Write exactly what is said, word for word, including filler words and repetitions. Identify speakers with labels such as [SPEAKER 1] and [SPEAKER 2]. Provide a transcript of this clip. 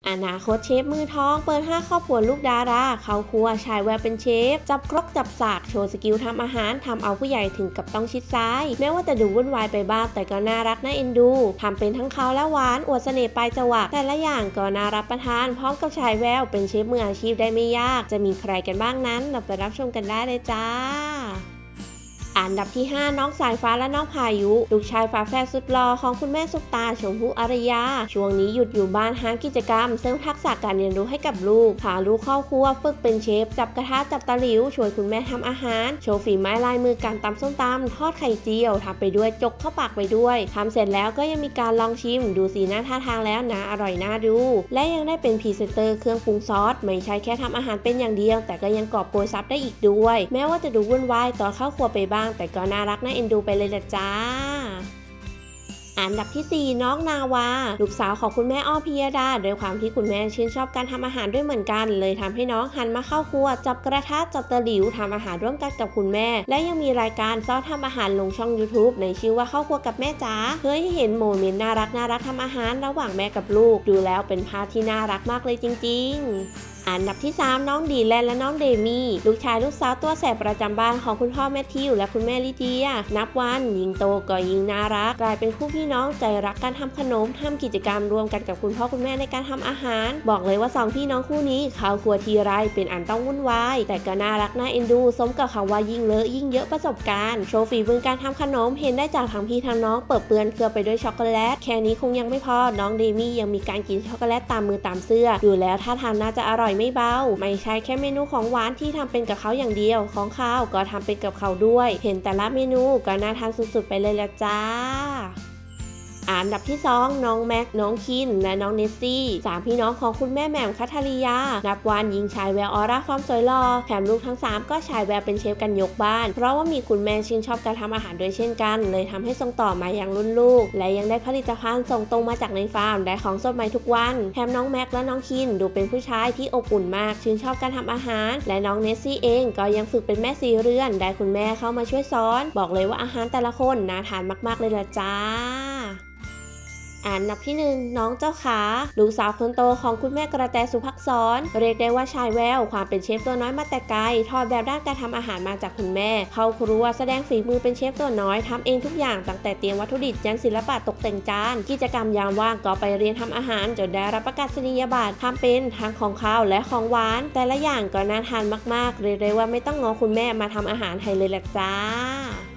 [SPEAKER 1] อนาคตเชฟมือทองเปิดห้าครอบครัวลูกดาราเข้าครัวชายแววเป็นเชฟจับครกจับสากโชว์สกิลทำอาหารทำเอาผู้ใหญ่ถึงกับต้องชิดซ้ายแม้ว่าจะดูวุ่นวายไปบ้างแต่ก็น่ารักน่าเอ็นดูทำเป็นทั้งเขาและหวานอวดเสน่ห์ปลายจวักแต่ละอย่างก็น่ารับประทานพร้อมกับชายแววเป็นเชฟมืออาชีพได้ไม่ยากจะมีใครกันบ้างนั้นเราไปรับชมกันได้เลยจ้าอันดับที่ห้าน้องสายฟ้าและน้องพายุลูกชายฝาแฝดสุดหล่อของคุณแม่ซุปตาชมพู่อารยาช่วงนี้หยุดอยู่บ้านหากิจกรรมเสริมทักษะการเรียนรู้ให้กับลูกพาลูกเข้าครัวฝึกเป็นเชฟจับกระทะจับตะหลิวช่วยคุณแม่ทำอาหารโชว์ฝีไม้ลายมือการตำส้มตำทอดไข่เจียวทำไปด้วยจกเข้าปากไปด้วยทำเสร็จแล้วก็ยังมีการลองชิมดูสีหน้าท่าทางแล้วนะอร่อยน่าดูและยังได้เป็นพรีเซนเตอร์เครื่องปรุงซอสไม่ใช่แค่ทำอาหารเป็นอย่างเดียวแต่ก็ยังกอบโกยซับได้อีกด้วยแม้ว่าจะดูวุ่นวายตอนเข้าครัวไปบ้างแต่ก็น่ารักน่าเอ็นดูไปเลยละจ้าอันดับที่สี่น้องนาวาลูกสาวของคุณแม่อ้อพิยดาโดยความที่คุณแม่ชื่นชอบการทำอาหารด้วยเหมือนกันเลยทำให้น้องหันมาเข้าครัวจับกระทะจับตะหลิวทำอาหารร่วมกันกับคุณแม่และยังมีรายการสอนทำอาหารลงช่อง ยูทูบ ในชื่อว่าเข้าครัวกับแม่จ๋าเฮ้ยเห็นโมเมนต์น่ารักน่ารักทำอาหารระหว่างแม่กับลูกดูแล้วเป็นภาพที่น่ารักมากเลยจริงๆอันดับที่สามน้องดีแลนและน้องเดมี่ลูกชายลูกสาวตัวแสบประจำบ้านของคุณพ่อแมทธิวและคุณแม่ลิเดียนับวันยิ่งโตก็ยิ่งน่ารักกลายเป็นคู่พี่น้องใจรักการทำขนมทำกิจกรรมร่วมกันกับคุณพ่อคุณแม่ในการทำอาหารบอกเลยว่าสองพี่น้องคู่นี้เข้าครัวทีไรเป็นอันต้องวุ่นวายแต่ก็น่ารักน่าเอ็นดูสมกับคำว่ายิ่งเลอะยิ่งเยอะประสบการณ์โชว์ฝีมือการทำขนมเห็นได้จากทั้งพี่ทั้งน้องเปิดเปื้อนเครือไปด้วยช็อกโกแลตแค่นี้คงยังไม่พอน้องเดมี่ยังมีการกินช็อกโกแลตตามมือตามเสื้อดูแล้วท่าทางน่าจะอร่อยไม่เบาไม่ใช่แค่เมนูของหวานที่ทำเป็นกับเขาอย่างเดียวของข้าวก็ทำเป็นกับเขาด้วยเห็นแต่ละเมนูก็น่าทานสุดๆไปเลยละจ้าอันดับที่สองน้องแม็กน้องคินและน้องเนสซี่สามพี่น้องของคุณแม่แหม่มคัทริยานับวันยิงชายแววออร่าความสวยหล่อแถมลูกทั้งสามก็ชายแววเป็นเชฟกันยกบ้านเพราะว่ามีคุณแม่ชื่นชอบการทำอาหารด้วยเช่นกันเลยทำให้ส่งต่อมาอย่างรุ่นลูกและยังได้ผลิตภัณฑ์ส่งตรงมาจากในฟาร์มได้ของสดใหม่ทุกวันแถมน้องแม็กและน้องคินดูเป็นผู้ชายที่อบอุ่นมากชื่นชอบการทำอาหารและน้องเนสซี่เองก็ยังฝึกเป็นแม่สีเรือนได้คุณแม่เข้ามาช่วยสอนบอกเลยว่าอาหารแต่ละคนน่าทานมากๆเลยล่ะจ้าอันดับที่หนึ่งน้องเจ้าขาลูกสาวคนโตของคุณแม่กระแตสุภักษรเรียกได้ว่าชายแววความเป็นเชฟตัวน้อยมาแต่ไกลทอดแบบด้านการทำอาหารมาจากคุณแม่เข้าครัวแสดงฝีมือเป็นเชฟตัวน้อยทำเองทุกอย่างตั้งแต่เตรียมวัตถุดิบยันศิลปะตกแต่งจานกิจกรรมยามว่างก็ไปเรียนทำอาหารจนได้รับประกาศนียบัตรทำเป็นทั้งของข้าวและของหวานแต่ละอย่างก็น่าทานมากๆเรียกได้ว่าไม่ต้องงอคุณแม่มาทำอาหารให้เลยแหละจ้า